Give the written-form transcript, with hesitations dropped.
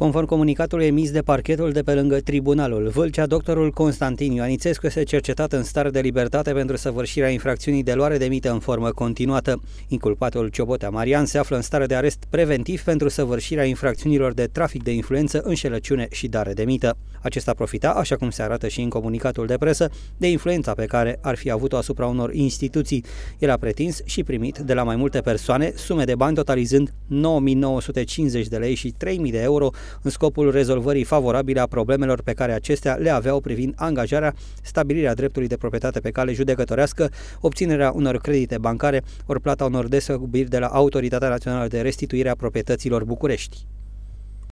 Conform comunicatului emis de parchetul de pe lângă Tribunalul Vâlcea, doctorul Constantin Ioanițescu este cercetat în stare de libertate pentru săvârșirea infracțiunii de luare de mită în formă continuată. Inculpatul Ciobotea Marian se află în stare de arest preventiv pentru săvârșirea infracțiunilor de trafic de influență, înșelăciune și dare de mită. Acesta profita, așa cum se arată și în comunicatul de presă, de influența pe care ar fi avut-o asupra unor instituții. El a pretins și primit de la mai multe persoane sume de bani totalizând 9.950 de lei și 3.000 de euro în scopul rezolvării favorabile a problemelor pe care acestea le aveau privind angajarea, stabilirea dreptului de proprietate pe cale judecătorească, obținerea unor credite bancare, ori plata unor despăgubiri de la Autoritatea Națională de Restituire a Proprietăților București.